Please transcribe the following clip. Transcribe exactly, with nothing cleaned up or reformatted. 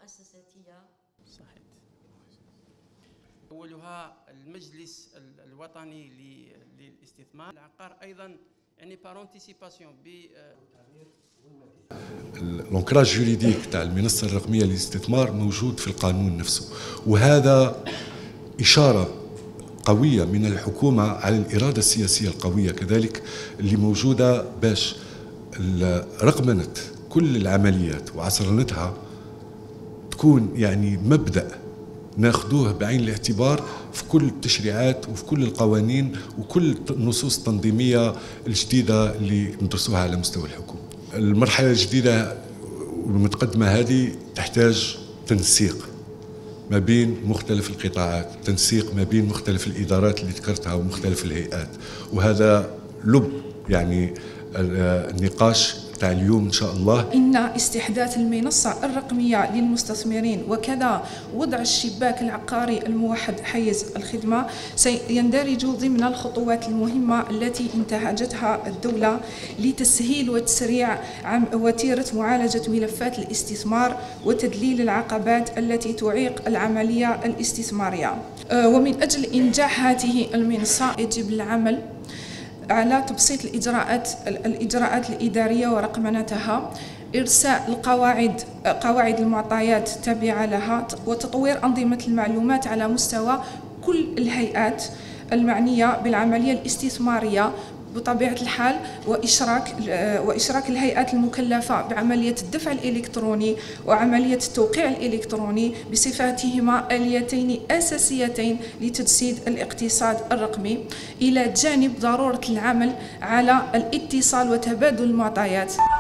المؤسساتية. صحيح. أولها المجلس الوطني للاستثمار العقار، أيضا يعني بارونتيسيباسيون ب الانكراج جوريديك تاع المنصة الرقمية للاستثمار موجود في القانون نفسه، وهذا إشارة قوية من الحكومة على الإرادة السياسية القوية كذلك اللي موجودة باش رقمنة كل العمليات وعصرنتها تكون يعني مبدأ ناخذوه بعين الاعتبار في كل التشريعات وفي كل القوانين وكل النصوص التنظيمية الجديدة اللي ندرسوها على مستوى الحكومة. المرحلة الجديدة والمتقدمة هذه تحتاج تنسيق ما بين مختلف القطاعات، تنسيق ما بين مختلف الإدارات اللي ذكرتها ومختلف الهيئات، وهذا لب يعني النقاش تاع اليوم إن شاء الله. إن استحداث المنصة الرقمية للمستثمرين وكذا وضع الشباك العقاري الموحد حيز الخدمة سيندرج ضمن الخطوات المهمة التي انتهجتها الدولة لتسهيل وتسريع وتيرة معالجة ملفات الاستثمار وتدليل العقبات التي تعيق العملية الاستثمارية. ومن أجل إنجاح هذه المنصة يجب العمل على تبسيط الإجراءات الإجراءات الإدارية ورقمنتها، إرساء القواعد قواعد المعطيات التابعة لها، وتطوير أنظمة المعلومات على مستوى كل الهيئات المعنية بالعملية الاستثمارية بطبيعة الحال، وإشراك وإشراك الهيئات المكلفة بعملية الدفع الإلكتروني وعملية التوقيع الإلكتروني بصفتهما آليتين أساسيتين لتجسيد الاقتصاد الرقمي، إلى جانب ضرورة العمل على الاتصال وتبادل المعطيات.